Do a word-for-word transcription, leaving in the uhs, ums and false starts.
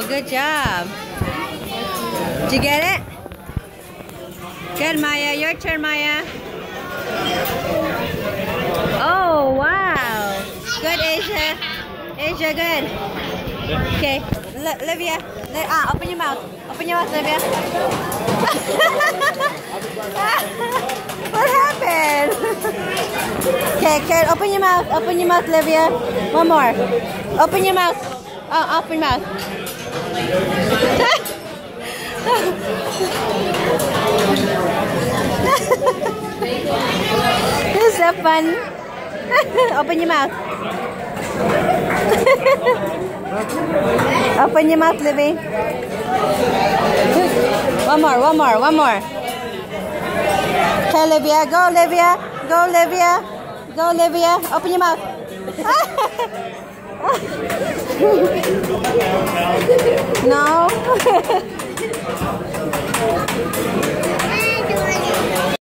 good job. Did you get it? Good, Maya. Your turn, Maya. Oh, wow. Good, Asia. Asia, good. Okay, L Livia. Li ah, open your mouth. Open your mouth, Livia. What happened? Okay, okay, open your mouth. Open your mouth, Livia. One more. Open your mouth. Oh, open your mouth. This is so fun. Open your mouth. Open your mouth, Livy. One more, one more, one more. Okay, Livia, go, Livia. Go, Livia. Go, Livia. Open your mouth. No.